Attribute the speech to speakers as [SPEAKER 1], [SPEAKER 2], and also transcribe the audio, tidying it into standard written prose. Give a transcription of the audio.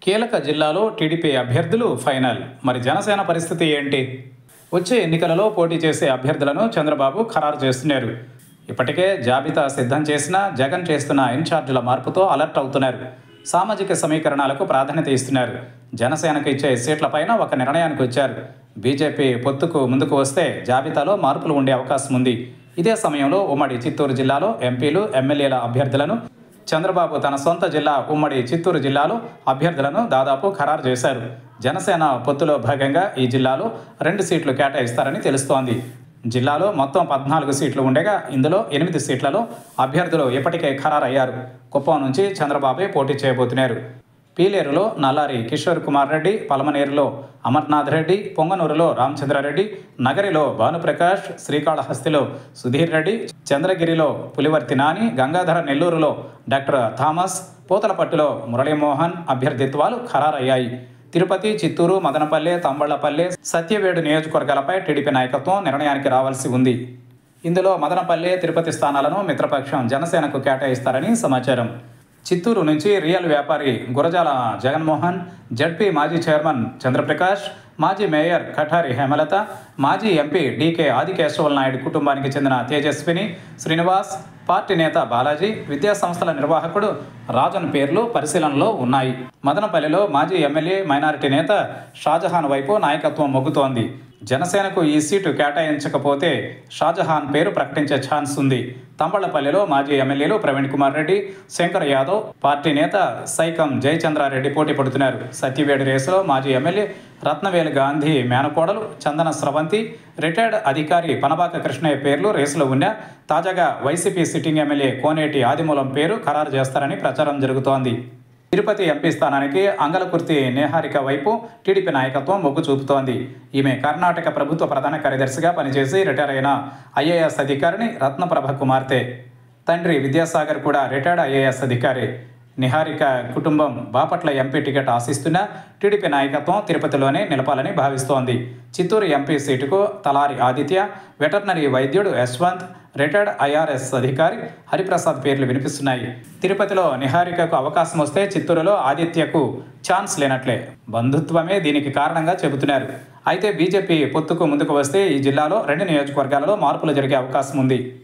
[SPEAKER 1] కీలక జిల్లాలో టీడీపీ అభ్యర్థులు ఫైనల్. మరి జనసేన పరిస్థితి ఏంటి? వచ్చే ఎన్నికలలో పోటీ చేసే అభ్యర్థులను చంద్రబాబు ఖరారు చేస్తున్నారు. ఇప్పటికే జాబితా సిద్ధం చేసిన జగన్ చేస్తున్న ఇన్ఛార్జీల మార్పుతో అలర్ట్ అవుతున్నారు. సామాజిక సమీకరణాలకు ప్రాధాన్యత ఇస్తున్నారు. జనసేనకు ఇచ్చే సీట్లపైన ఒక నిర్ణయానికి వచ్చారు. బీజేపీ పొత్తుకు ముందుకు వస్తే జాబితాలో మార్పులు ఉండే అవకాశం ఉంది. ఇదే సమయంలో ఉమ్మడి చిత్తూరు జిల్లాలో ఎంపీలు, ఎమ్మెల్యేల అభ్యర్థులను చంద్రబాబు తన సొంత జిల్లా ఉమ్మడి చిత్తూరు జిల్లాలో అభ్యర్థులను దాదాపు ఖరారు చేశారు. జనసేన పొత్తులో భాగంగా ఈ జిల్లాలో 2 సీట్లు కేటాయిస్తారని తెలుస్తోంది. జిల్లాలో మొత్తం 14 సీట్లు ఉండగా ఇందులో 8 సీట్లలో అభ్యర్థులు ఇప్పటికే ఖరారయ్యారు. కుప్పం నుంచి చంద్రబాబే పోటీ చేయబోతున్నారు. పీలేరులో నల్లారి కిషోర్ కుమార్ రెడ్డి, పలమనేరులో అమర్నాథ్ రెడ్డి, పొంగనూరులో రామచంద్రారెడ్డి, నగరిలో భానుప్రకాష్, శ్రీకాళహస్తిలో సుధీర్ రెడ్డి, చంద్రగిరిలో పులివర్తి నాని, గంగాధర నెల్లూరులో డాక్టర్ థామస్, పూతలపట్టులో మురళీమోహన్ అభ్యర్థిత్వాలు ఖరారయ్యాయి. తిరుపతి, చిత్తూరు, మదనపల్లె, తంబళ్లపల్లె, సత్యవేడు నియోజకవర్గాలపై టీడీపీ నాయకత్వం నిర్ణయానికి రావాల్సి ఉంది. ఇందులో మదనపల్లె, తిరుపతి స్థానాలను మిత్రపక్షం జనసేనకు కేటాయిస్తారని సమాచారం. చిత్తూరు నుంచి రియల్ వ్యాపారి గురజాల జగన్మోహన్, జడ్పీ మాజీ చైర్మన్ చంద్రప్రకాష్, మాజీ మేయర్ కఠారి హేమలత, మాజీ ఎంపీ డీకే ఆదికేశవల్ నాయుడు కుటుంబానికి చెందిన తేజస్విని, శ్రీనివాస్, పార్టీ నేత బాలాజీ, విద్యాసంస్థల నిర్వాహకుడు రాజన్ పేర్లు పరిశీలనలో ఉన్నాయి. మదనపల్లిలో మాజీ ఎమ్మెల్యే, మైనారిటీ నేత షాజహాన్ వైపు నాయకత్వం మొగ్గుతోంది. జనసేనకు ఈ సీటు కేటాయించకపోతే షాజహాన్ పేరు ప్రకటించే ఛాన్స్ ఉంది. తంబళ్లపల్లిలో మాజీ ఎమ్మెల్యేలు ప్రవీణ్ కుమార్ రెడ్డి, శంకర్ యాదవ్, పార్టీ నేత సైకం జయచంద్రారెడ్డి పోటీ పడుతున్నారు. సత్యవేడు రేసులో మాజీ ఎమ్మెల్యే రత్నవేలు గాంధీ మేనకోడలు చందన స్రవంతి, రిటైర్డ్ అధికారి పనబాక కృష్ణయ్య పేర్లు రేసులో ఉన్నా తాజాగా వైసీపీ సిట్టింగ్ ఎమ్మెల్యే కోనేటి ఆదిమూలం పేరు ఖరారు చేస్తారని ప్రచారం జరుగుతోంది. తిరుపతి ఎంపీ స్థానానికి అంగలకుర్తి నిహారిక వైపు టీడీపీ నాయకత్వం మొగ్గు చూపుతోంది. ఈమె కర్ణాటక ప్రభుత్వ ప్రధాన కార్యదర్శిగా పనిచేసి రిటైర్ అయిన ఐఏఎస్ అధికారిని రత్నప్రభ కుమార్తె. తండ్రి విద్యాసాగర్ కూడా రిటైర్డ్ ఐఏఎస్ అధికారి. నిహారిక కుటుంబం బాపట్ల ఎంపీ టికెట్ ఆశిస్తున్న టీడీపీ నాయకత్వం తిరుపతిలోనే నిలపాలని భావిస్తోంది. చిత్తూరు ఎంపీ సీటుకు తలారి ఆదిత్య, వెటర్నరీ వైద్యుడు యశ్వంత్, రిటైర్డ్ ఐఆర్ఎస్ అధికారి హరిప్రసాద్ పేర్లు వినిపిస్తున్నాయి. తిరుపతిలో నిహారికకు అవకాశం వస్తే చిత్తూరులో ఆదిత్యకు ఛాన్స్ లేనట్లే. బంధుత్వమే దీనికి కారణంగా చెబుతున్నారు. అయితే బీజేపీ పొత్తుకు ముందుకు వస్తే ఈ జిల్లాలో 2 నియోజకవర్గాలలో మార్పులు జరిగే అవకాశం ఉంది.